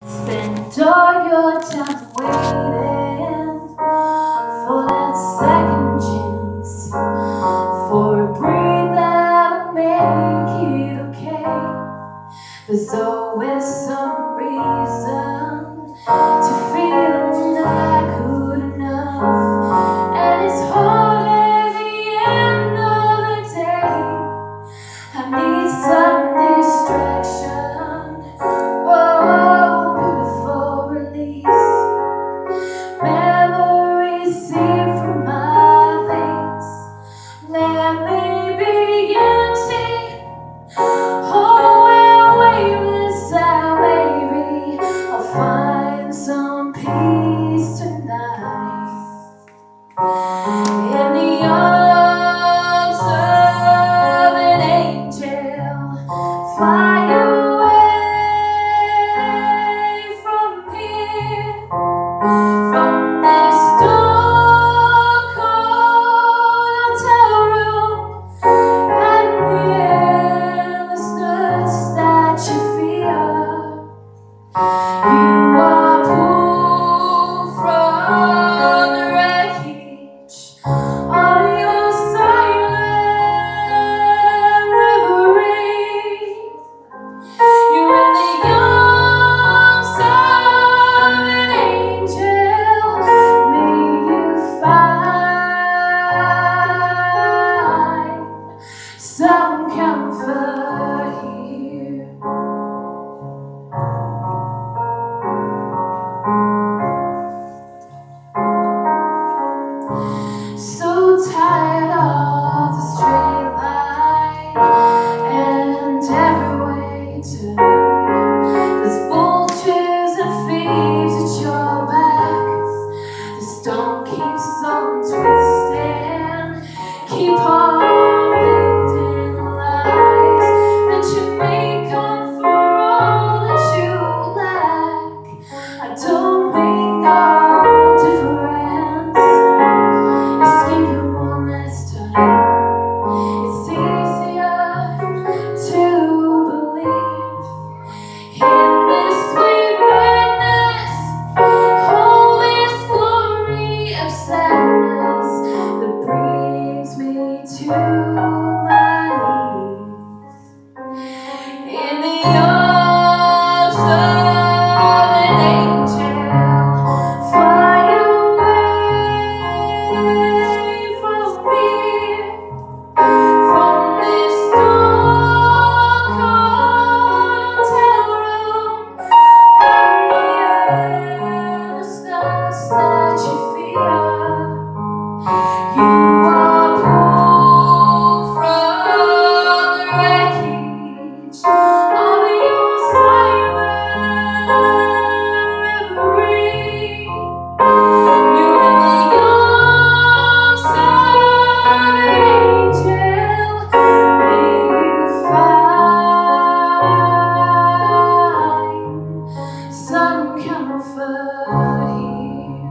Spend all your time waiting for that second chance, for a breathe that'll make it okay. There's always some reason to feel not good enough, and it's hard at the end of the day. I need some distraction, oh, beautiful release. Memories seep from my veins. Let me be empty, oh, and weightless out, maybe I'll find some peace tonight. In the arms of an angel, fly away from here, from this dark hotel room, and the endlessness that you feel. You are pulled from the wreckage of your silent reverie. You're in the arms of an angel. May you find some comfort here. So tired of the straight line and every way to turn. There's vultures and thieves at your back. The stone keeps on twisting. Keep on building lies that you make up for all that you lack. I don't make no difference. Escaping one last time. It's easier to believe in this sweet madness, holy glory of sadness that brings me to my knees. In the arms of an angel, fly away from here, from this dark hotel room, and the endlessness that you feel. You are pulled from the wreckage of your silent reverie. You're in the arms of an angel. May you find some comfort here.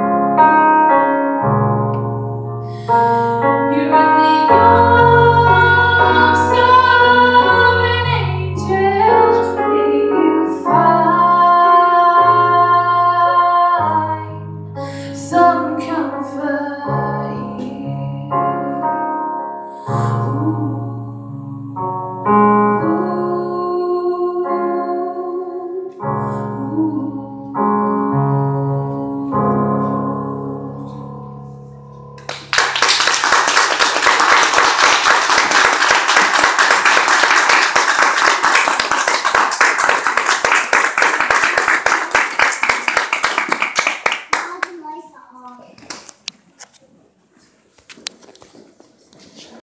You're in the arms of an angel. May you find some comfort here. Ooh, ooh, ooh.